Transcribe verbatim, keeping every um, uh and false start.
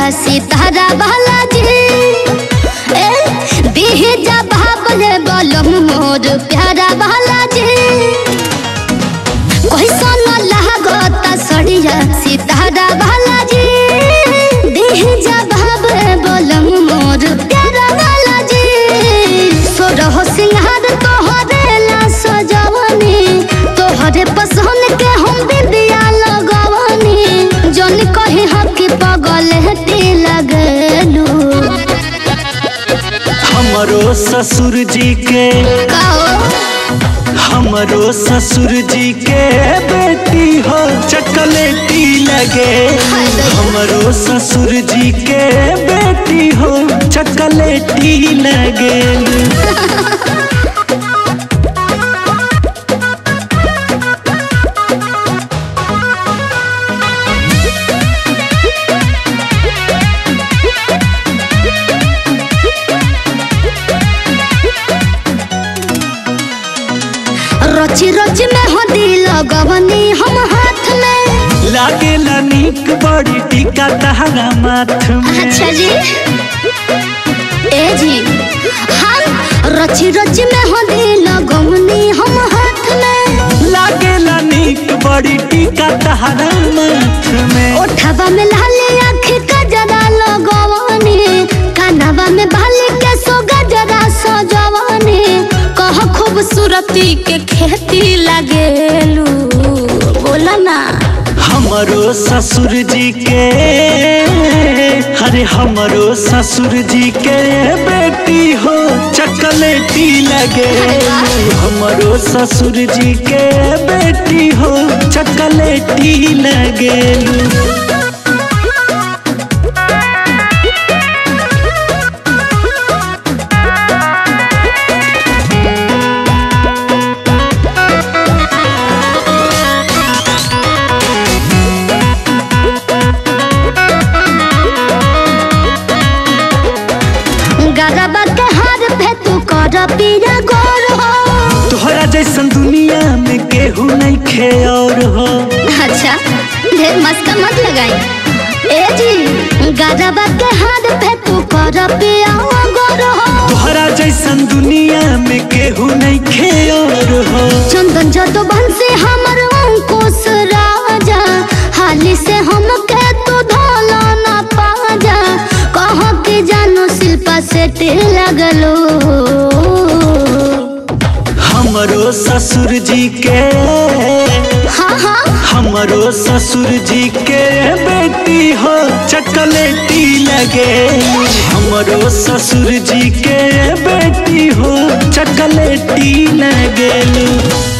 सितारा बालाजी ए दिहे जा भाबले बलम मोर प्यारा बालाजी कैसा न लागता सड़िया सितारा बालाजी दिहे जा भाबले बलम मोर प्यारा बालाजी सोरह सिंहार तोहरे ला सजवनी तोहरे पसंद के हम बिंदिया लगवनी जन कहे हक पगल हटे लगलू हमरो ससुर जी के हमरो ससुर जी के बेटी हो चॉकलेटी लगे हमरो ससुर जी के बेटी हो चॉकलेटी लगे रची रची में हो दिल गवनी हम हाथ में लागे नीक बड़ी टीका तहरा माथ में। अच्छा जी ए जी हम रची रची में हो दिल गवनी हम हाथ में लागे नीक बड़ी टीका तहरा माथ में। ओठवा में लाली आँख का जरा लगवनी कानवा में बाली के सो गजरा सजवनी कह खूबसूरती के खेती लगेलू बोला ना हमरो ससुर जी के अरे हमरो ससुर जी के बेटी हो चॉकलेटी लगे हमरो ससुर जी के बेटी हो चॉकलेटी लगे गरबा के हार पे तू कर पिया गोर हो तोहरा जैसन दुनिया में केहू नहीं खे और हो। अच्छा ढेर मस्का मत लगाई ए जी गरबा के हार पे तू कर पिया गोर हो तोहरा जैसन दुनिया में केहू नहीं खे और हो। चंदन जतो बंसी हमर अंकुश राजा हाली से हम के तू धोला ना पाजा कह के जानो शिल्पा से लगलो हमरो ससुर जी के हाँ हाँ हमरो ससुर जी के बेटी हो चॉकलेटी लगे हमरो ससुर जी के बेटी हो चॉकलेटी लगे।